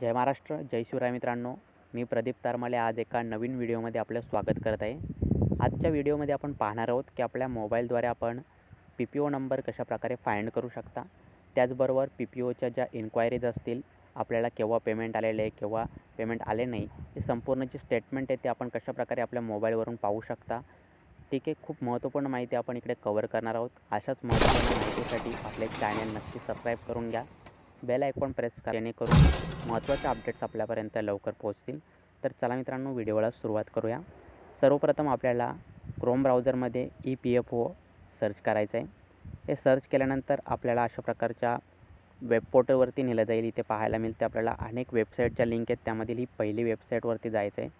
जय महाराष्ट्र, जय शिवराय मित्रांनो. मी प्रदीप तारमाले आज एका नवीन व्हिडिओमध्ये आपलं स्वागत करत आहे. आजच्या व्हिडिओमध्ये आपण पाहणार आहोत की आपल्या मोबाईलद्वारे आपण PPO नंबर कशाप्रकारे फाइंड करू शकता. त्याचबरोबर PPOच्या ज्या इन्क्वायरीज असतील, आपल्याला केव्हा पेमेंट आलेले आहे, केव्हा पेमेंट आले नाही, हे संपूर्ण जे स्टेटमेंट आहे ते आपण कशाप्रकारे आपल्या मोबाईलवरून पाहू शकता. ठीक आहे, खूप महत्त्वपूर्ण माहिती आपण इकडे कव्हर करणार आहोत. अशाच महत्त्वपूर्ण माहितीसाठी आपले चॅनल नक्की सबस्क्राईब करून घ्या. बेल आयकॉन प्रेस करा जेणेकरून महत्त्वाचे अपडेट्स आपल्यापर्यंत लवकर पोहोचतील. तर चला मित्रांनो, व्हिडिओला सुरुवात करूया. सर्वप्रथम आपल्याला क्रोम ब्राउझरमध्ये EPFO सर्च करायचं आहे. हे सर्च केल्यानंतर आपल्याला अशा प्रकारच्या वेब पोर्टलवरती नेलं जाईल. इथे पाहायला मिळते आपल्याला अनेक वेबसाईटच्या लिंक आहेत. त्यामधील ही पहिली वेबसाईटवरती जायचं आहे,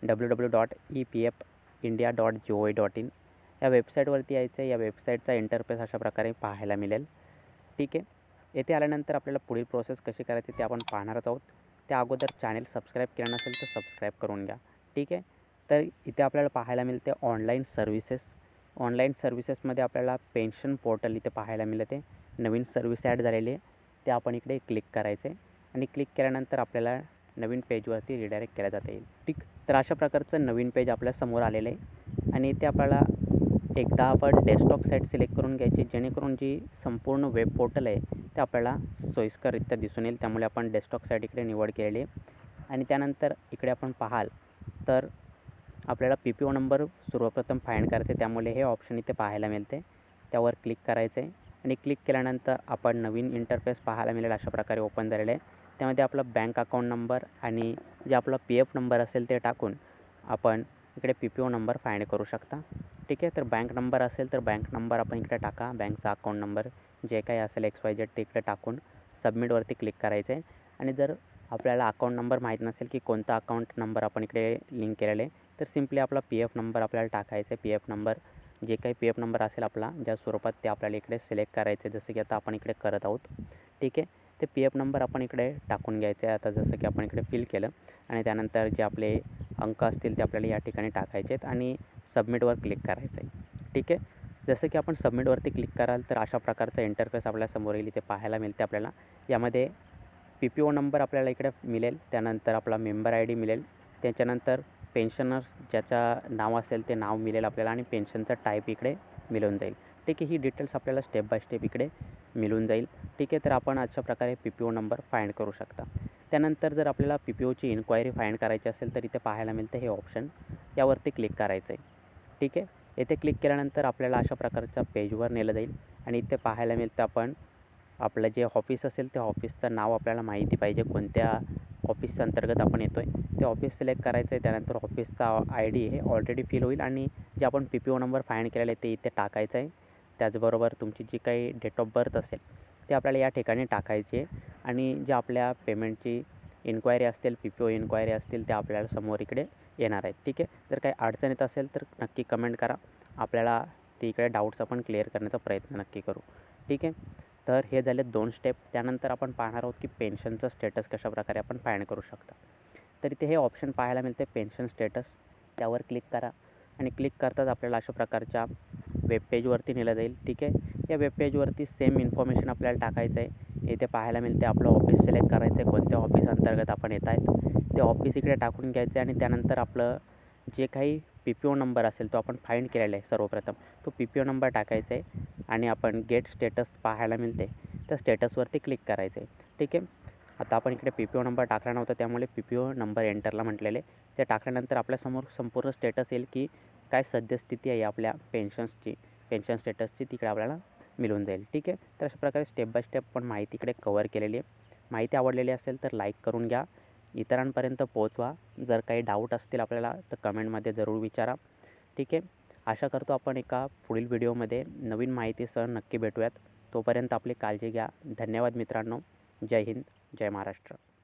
www.epfindia.gov.in. या वेबसाईटवरती यायचं आहे. या वेबसाईटचा इंटरफेस अशा प्रकारे पाहायला मिळेल. ठीक आहे, येथे आल्यानंतर आपल्याला पुढील प्रोसेस कशी करायची ते आपण पाहणार आहोत. त्या अगोदर चॅनल सबस्क्राईब केलं नसेल तर सबस्क्राईब करून घ्या. ठीक आहे, तर इथे आपल्याला पाहायला मिळते ऑनलाईन सर्व्हिसेस. ऑनलाईन सर्व्हिसेसमध्ये आपल्याला पेन्शन पोर्टल इथे पाहायला मिळते. नवीन सर्व्हिस ॲड झालेली आहे, ते आपण इकडे क्लिक करायचे आणि क्लिक केल्यानंतर आपल्याला नवीन पेजवरती रिडायरेक्ट केलं जाता येईल. ठीक, तर अशा प्रकारचं नवीन पेज आपल्यासमोर आलेलं आहे आणि इथे आपल्याला एकदा आपण डेस्कटॉप साईट सिलेक्ट करून घ्यायची, जेणेकरून जी संपूर्ण वेब पोर्टल आहे ते आपल्याला सोयीस्कररित्या दिसून येईल. त्यामुळे आपण डेस्कटॉप साईट इकडे निवड केलेली आहे आणि त्यानंतर इकडे आपण पाहाल तर आपल्याला PPO नंबर सर्वप्रथम फाइंड करायचे. त्यामुळे हे ऑप्शन इथे पाहायला मिळते, त्यावर क्लिक करायचं आहे आणि क्लिक केल्यानंतर आपण नवीन इंटरफेस पाहायला मिळेल. अशा प्रकारे ओपन झालेलं आहे. त्यामध्ये आपला बँक अकाउंट नंबर आणि जे आपला PF नंबर असेल ते टाकून आपण इकडे PPO नंबर फाइंड करू शकता. ठीक आहे, तर बँक नंबर असेल तर बँक नंबर आपण इकडे टाका. बँकचा अकाउंट नंबर जे काही असेल XYZ ते इकडे टाकून सबमिटवरती क्लिक करायचं आहे. आणि जर आपल्याला अकाउंट नंबर माहीत नसेल की कोणता अकाउंट नंबर आपण इकडे लिंक केलेला आहे, तर सिम्पली आपला PF नंबर आपल्याला टाकायचा आहे. PF नंबर जे काही PF नंबर असेल आपला ज्या स्वरूपात ते आपल्याला इकडे सिलेक्ट करायचं आहे, जसं की आता आपण इकडे करत आहोत. ठीक आहे, ते PF नंबर आपण इकडे टाकून घ्यायचं आहे. आता जसं की आपण इकडे फिल केलं आणि त्यानंतर जे आपले अंक असतील ते आपल्याला या ठिकाणी टाकायचे आहेत आणि सबमिटवर क्लिक करायचं आहे. ठीक आहे, जसं की आपण सबमिटवरती क्लिक कराल तर अशा प्रकारचा इंटरफेस आपल्यासमोर येईल. इथे पाहायला मिळते आपल्याला यामध्ये PPO नंबर आपल्याला इकडे मिळेल, त्यानंतर आपला मेंबर ID मिळेल, त्याच्यानंतर पेन्शनर्स ज्याचं नाव असेल ते नाव मिळेल आपल्याला आणि पेन्शनचा टाईप इकडे मिळून जाईल. ठीक आहे, ही डिटेल्स आपल्याला स्टेप बाय स्टेप इकडे मिळून जाईल. ठीक आहे, तर आपण अशा प्रकारे PPO नंबर फाइंड करू शकता. त्यानंतर जर आपल्याला PPOची इन्क्वायरी फाइंड करायची असेल तर इथे पाहायला मिळतं हे ऑप्शन, यावरती क्लिक करायचं आहे. ठीक आहे, येथे क्लिक केल्यानंतर आपल्याला अशा प्रकारच्या पेजवर नेलं जाईल आणि इथे पाहायला मिळतं आपण आपलं जे ऑफिस असेल त्या ऑफिसचं नाव आपल्याला माहिती पाहिजे, कोणत्या ऑफिसच्या अंतर्गत आपण येतो आहे ते ऑफिस सिलेक्ट करायचं आहे. त्यानंतर ऑफिसचा ID हे ऑलरेडी फिल होईल आणि जे आपण PPO नंबर फाइंड केलेला आहे ते इथे टाकायचं आहे. त्याचबरोबर तुमची जी काही डेट ऑफ बर्थ असेल ते आपल्याला या ठिकाणी टाकायची आहे आणि जे आपल्या पेमेंटची इन्क्वायरी असतील, PPO इन्क्वायरी असतील, त्या आपल्याला समोर इकडे येणार आहेत. ठीक आहे, जर काही अडचण येत असेल तर नक्की कमेंट करा. आपल्याला ते इकडे डाऊट्स आपण क्लिअर करण्याचा प्रयत्न नक्की करू. ठीक आहे, तर हे झाले 2 स्टेप. त्यानंतर आपण पाहणार आहोत की पेन्शनचं स्टेटस कशाप्रकारे आपण फाइंड करू शकता. तर इथे हे ऑप्शन पाहायला मिळते पेन्शन स्टेटस, त्यावर क्लिक करा आणि क्लिक करताच आपल्याला अशा प्रकारच्या वेब पेजवरती नेलं जाईल. ठीक आहे, या वेब पेजवरती सेम इन्फॉर्मेशन आपल्याला टाकायचं आहे. इथे पाहायला मिळते आपलं ऑफिस सिलेक्ट करायचं आहे, कोणत्या ऑफिस अंतर्गत आपण येत आहेत ते ऑफिस इकडे टाकून घ्यायचं आहे आणि त्यानंतर आपलं जे काही PPO नंबर असेल तो आपण फाइंड केलेला आहे सर्वप्रथम, तो PPO नंबर टाकायचा आहे आणि आपण गेट स्टेटस पाहायला मिळते त्या स्टेटसवरती क्लिक करायचं आहे. ठीक आहे, आता आपण इकडे PPO नंबर टाकला नव्हता त्यामुळे PPO नंबर एंटरला म्हटलेले. ते टाकल्यानंतर आपल्यासमोर संपूर्ण स्टेटस येईल की काय सद्यस्थिती आहे आपल्या पेन्शन्सची, पेन्शन स्टेटसची तिकडे आपल्याला मिळून जाईल. ठीक आहे, तर अशा प्रकारे स्टेप बाय स्टेप पण माहिती इकडे कव्हर केलेली आहे. माहिती आवडलेली असेल तर लाईक करून घ्या, इतरांपर्यंत पोहोचवा. जर काही डाऊट असतील आपल्याला तर कमेंटमध्ये जरूर विचारा. ठीक आहे, आशा करतो आपण एका पुढील व्हिडिओमध्ये नवीन माहितीसह नक्की भेटूयात. तोपर्यंत आपली काळजी घ्या. धन्यवाद मित्रांनो. जय हिंद, जय महाराष्ट्र.